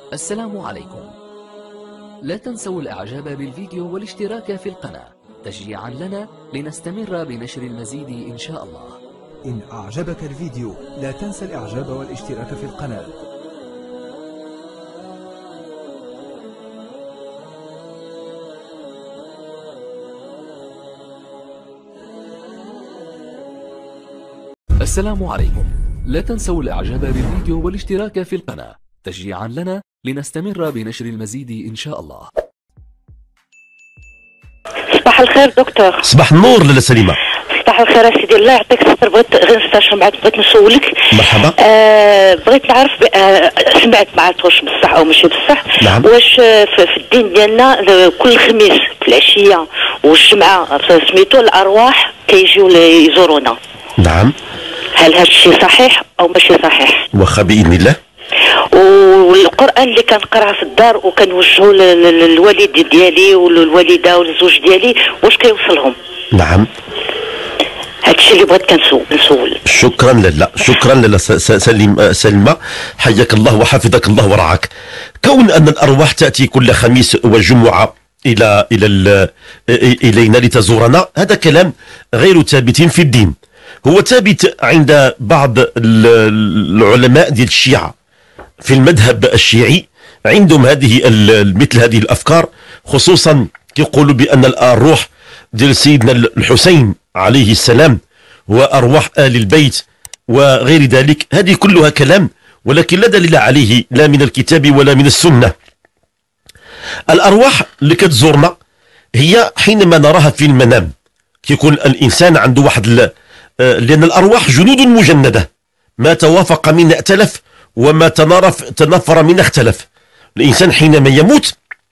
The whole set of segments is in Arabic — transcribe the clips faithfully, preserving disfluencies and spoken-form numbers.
السلام عليكم. لا تنسوا الاعجاب بالفيديو والاشتراك في القناة تشجيعا لنا لنستمر بنشر المزيد ان شاء الله. إن أعجبك الفيديو لا تنسى الإعجاب والاشتراك في القناة. السلام عليكم. لا تنسوا الاعجاب بالفيديو والاشتراك في القناة تشجيعا لنا لنستمر بنشر المزيد ان شاء الله. صباح الخير دكتور. صباح النور لاله سليمه. صباح الخير سيدي، الله يعطيك الصبر. بغيت غير نستشر معك، بغيت نسولك. مرحبا. آه بغيت نعرف آه سمعت ما عرفت واش بصح او ماشي بصح. نعم. واش في, في الدين ديالنا كل خميس في العشيه والجمعه سميتو الارواح كيجيو يزورونا؟ نعم. هل هذا الشيء صحيح او ماشي صحيح؟ واخا باذن الله. والقران اللي كنقراه في الدار وكنوجهو للوالد ديالي والوالده والزوج ديالي واش كيوصلهم؟ نعم. هادشي اللي بغيت كنسول. شكرا لاله، شكرا لاله سليم سلمى، حياك الله وحفظك الله ورعاك. كون ان الارواح تاتي كل خميس وجمعه الى الى الينا لتزورنا، هذا كلام غير ثابت في الدين. هو ثابت عند بعض العلماء ديال الشيعه في المذهب الشيعي، عندهم هذه مثل هذه الافكار، خصوصا يقولوا بان الروح ديال سيدنا الحسين عليه السلام وارواح ال البيت وغير ذلك، هذه كلها كلام ولكن لا دليل عليه لا من الكتاب ولا من السنه. الارواح اللي كتزورنا هي حينما نراها في المنام، كيكون الانسان عنده واحد ال... لان الارواح جنود مجنده، ما توافق منا ائتلف وما تنارف تنفر منا اختلف. الانسان حينما يموت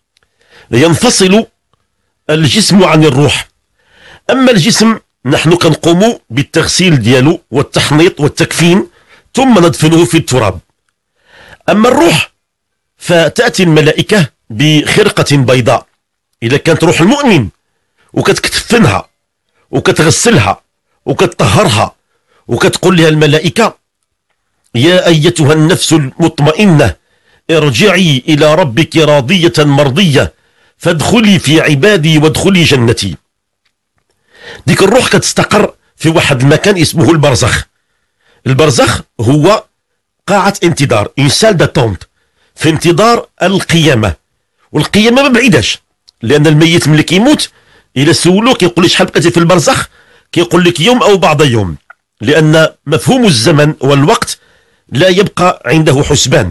ينفصل الجسم عن الروح. اما الجسم نحن كنقوم بالتغسيل ديالو والتحنيط والتكفين ثم ندفنه في التراب. اما الروح فتاتي الملائكه بخرقه بيضاء اذا كانت روح المؤمن، وكتكفنها وكتغسلها وكتطهرها، وكتقول لها الملائكه: يا ايتها النفس المطمئنه ارجعي الى ربك راضيه مرضيه فادخلي في عبادي وادخلي جنتي. ديك الروح كتستقر في واحد المكان اسمه البرزخ. البرزخ هو قاعة انتظار، ان سال داتونت، في انتظار القيامة. والقيامة ما بعيداش، لأن الميت ملي كيموت إلا سولوه كيقول لك شحال بقيتي في البرزخ، كيقول لك يوم أو بعض يوم، لأن مفهوم الزمن والوقت لا يبقى عنده حسبان.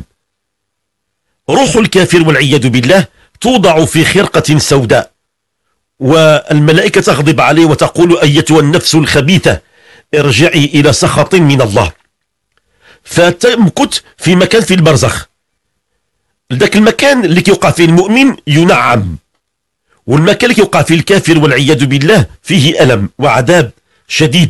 روح الكافر والعياذ بالله توضع في خرقة سوداء، والملائكة تغضب عليه وتقول: أيتها النفس الخبيثة ارجعي إلى سخط من الله. فتمكث في مكان في البرزخ. ذاك المكان اللي كيوقع فيه المؤمن ينعم، والمكان اللي كيوقع فيه الكافر والعياذ بالله فيه ألم وعذاب شديد.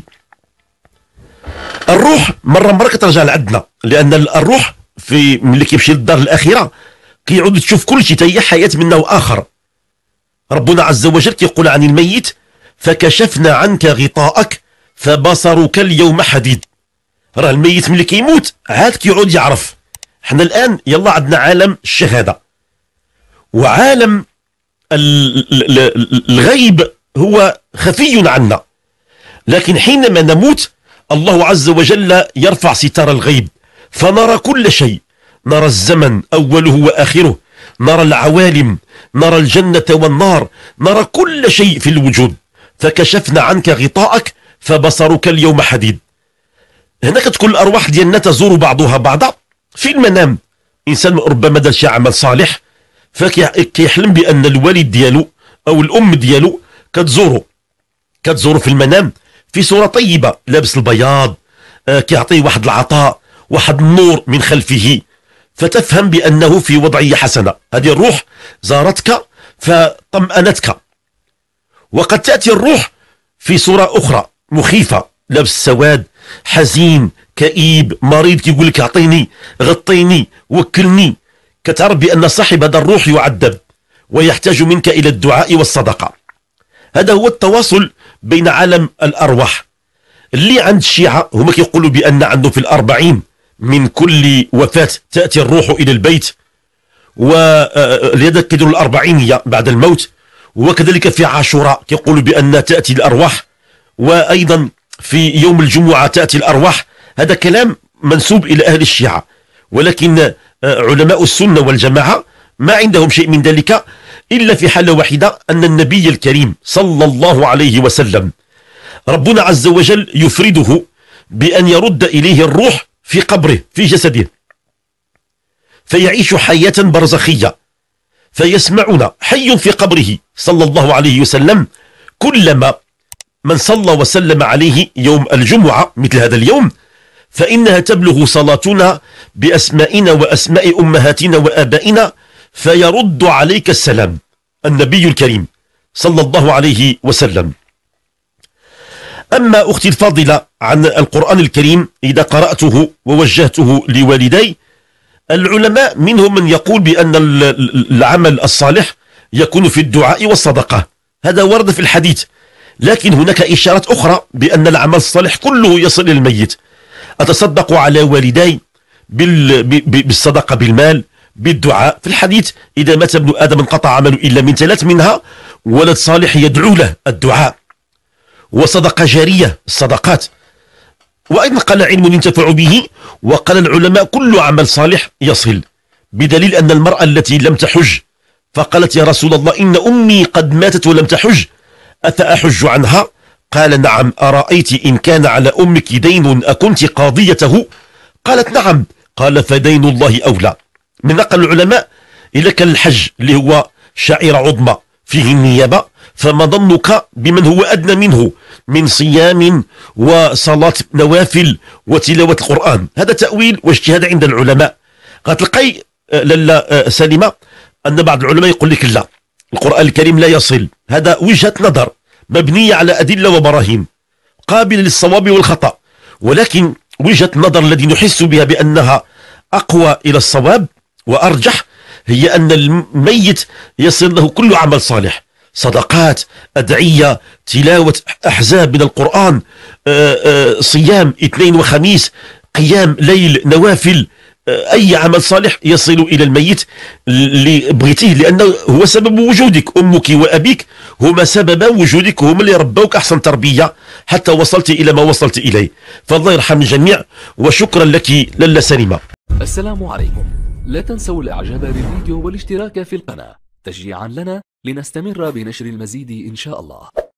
الروح مرة مرة كترجع لعندنا، لأن الروح في ملي كيمشي للدار الآخرة كيعود تشوف كل شيء، هي حياة من نوع آخر. ربنا عز وجل كيقول عن الميت: فكشفنا عنك غطاءك فبصرك اليوم حديد. راه الميت ملي كيموت عاد كيعود يعرف. حنا الآن يلا عندنا عالم الشهادة، وعالم الغيب هو خفي عنا، لكن حينما نموت الله عز وجل يرفع ستار الغيب فنرى كل شيء، نرى الزمن أوله وآخره، نرى العوالم، نرى الجنة والنار، نرى كل شيء في الوجود. فكشفنا عنك غطاءك فبصرك اليوم حديد. هنا كتكون الأرواح ديالنا تزور بعضها بعضا في المنام. إنسان ربما دار شي عمل صالح فكيحلم بأن الوالد ديالو أو الأم ديالو كتزورو كتزورو في المنام في صورة طيبة، لابس البياض، آه كيعطيه واحد العطاء، واحد النور من خلفه، فتفهم بأنه في وضعية حسنة. هذه الروح زارتك فطمأنتك. وقد تأتي الروح في صورة أخرى مخيفة، لابس سواد، حزين، كئيب، مريض، كيقول لك اعطيني، غطيني، وكلني. كتعرف بأن صاحب هذا الروح يعذب ويحتاج منك إلى الدعاء والصدقة. هذا هو التواصل بين عالم الأرواح. اللي عند الشيعة هما كيقولوا بأن عنده في الأربعين من كل وفاة تأتي الروح إلى البيت ولذلك كيديروا الأربعينية بعد الموت، وكذلك في عاشوراء كيقولوا بأن تأتي الأرواح، وأيضا في يوم الجمعة تأتي الأرواح. هذا كلام منسوب إلى أهل الشيعة، ولكن علماء السنة والجماعة ما عندهم شيء من ذلك إلا في حالة واحدة، أن النبي الكريم صلى الله عليه وسلم ربنا عز وجل يفرده بأن يرد إليه الروح في قبره في جسده، فيعيش حياة برزخية، فيسمعنا حي في قبره صلى الله عليه وسلم كلما من صلى وسلم عليه يوم الجمعة مثل هذا اليوم، فإنها تبلغ صلاتنا بأسمائنا وأسماء أمهاتنا وآبائنا، فيرد عليك السلام النبي الكريم صلى الله عليه وسلم. أما أختي الفاضلة عن القرآن الكريم، إذا قرأته ووجهته لوالدي، العلماء منهم من يقول بأن العمل الصالح يكون في الدعاء والصدقة، هذا ورد في الحديث، لكن هناك إشارات أخرى بأن العمل الصالح كله يصل للميت. أتصدق على والدي بالصدقة بالمال، بالدعاء. في الحديث إذا مات ابن آدم انقطع عمله إلا من ثلاث، منها ولد صالح يدعو له، الدعاء، وصدقة جارية الصدقات، وأيضا قال علم ينتفع به. وقال العلماء كل عمل صالح يصل، بدليل أن المرأة التي لم تحج فقالت يا رسول الله إن أمي قد ماتت ولم تحج أفأحج عنها؟ قال نعم، أرأيت إن كان على أمك دين أكنت قاضيته؟ قالت نعم. قال فدين الله أولى. من نقل العلماء إذا كان الحج اللي هو شعيرة عظمى فيه النيابة، فما ظنك بمن هو أدنى منه من صيام وصلاة نوافل وتلاوة القرآن؟ هذا تأويل واجتهاد عند العلماء. غتلقي لالا سلمى أن بعض العلماء يقول لك لا، القرآن الكريم لا يصل. هذا وجهة نظر مبنية على أدلة وبراهين قابلة للصواب والخطأ، ولكن وجهة النظر الذي نحس بها بأنها أقوى إلى الصواب وأرجح هي أن الميت يصل له كل عمل صالح، صدقات، أدعية، تلاوة أحزاب من القرآن، آآ آآ صيام اثنين وخميس، قيام ليل، نوافل، أي عمل صالح يصل إلى الميت اللي بغيتيه، لأنه هو سبب وجودك. أمك وأبيك هما سبب وجودك، هما اللي ربوك أحسن تربية حتى وصلت إلى ما وصلت إليه. فالله يرحم الجميع، وشكرا لك لالا سلمى. السلام عليكم. لا تنسوا الإعجاب بالفيديو والاشتراك في القناة تشجيعا لنا لنستمر بنشر المزيد إن شاء الله.